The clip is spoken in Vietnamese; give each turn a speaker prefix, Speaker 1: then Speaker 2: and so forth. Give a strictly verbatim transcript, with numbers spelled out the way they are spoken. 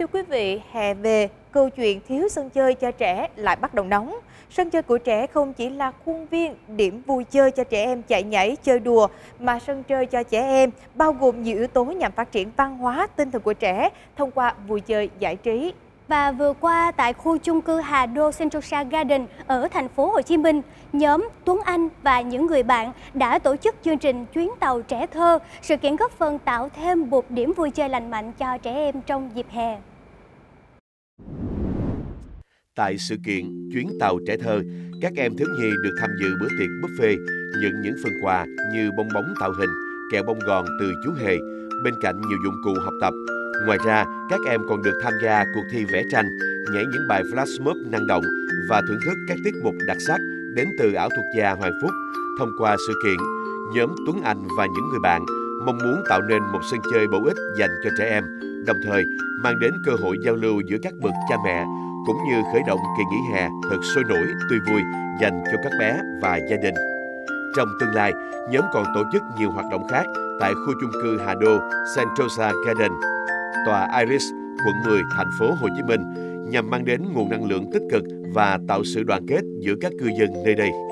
Speaker 1: Thưa quý vị, hè về, câu chuyện thiếu sân chơi cho trẻ lại bắt đầu nóng. Sân chơi của trẻ không chỉ là khuôn viên, điểm vui chơi cho trẻ em chạy nhảy, chơi đùa, mà sân chơi cho trẻ em bao gồm nhiều yếu tố nhằm phát triển văn hóa, tinh thần của trẻ thông qua vui chơi giải trí.
Speaker 2: Và vừa qua tại khu chung cư Hà Đô Sentosa Garden ở thành phố Hồ Chí Minh, nhóm Tuấn Anh và những người bạn đã tổ chức chương trình chuyến tàu trẻ thơ, sự kiện góp phần tạo thêm một điểm vui chơi lành mạnh cho trẻ em trong dịp hè.
Speaker 3: Tại sự kiện chuyến tàu trẻ thơ, các em thiếu nhi được tham dự bữa tiệc buffet, nhận những phần quà như bong bóng tạo hình, kẹo bông gòn từ chú Hề, bên cạnh nhiều dụng cụ học tập. Ngoài ra, các em còn được tham gia cuộc thi vẽ tranh, nhảy những bài flash mob năng động và thưởng thức các tiết mục đặc sắc đến từ ảo thuật gia Hoàng Phúc. Thông qua sự kiện, nhóm Tuấn Anh và những người bạn mong muốn tạo nên một sân chơi bổ ích dành cho trẻ em, đồng thời mang đến cơ hội giao lưu giữa các bậc cha mẹ, cũng như khởi động kỳ nghỉ hè thật sôi nổi, tươi vui dành cho các bé và gia đình. Trong tương lai, nhóm còn tổ chức nhiều hoạt động khác tại khu chung cư Hà Đô Sentosa Garden, tòa Iris, quận mười, thành phố Hồ Chí Minh, nhằm mang đến nguồn năng lượng tích cực và tạo sự đoàn kết giữa các cư dân nơi đây.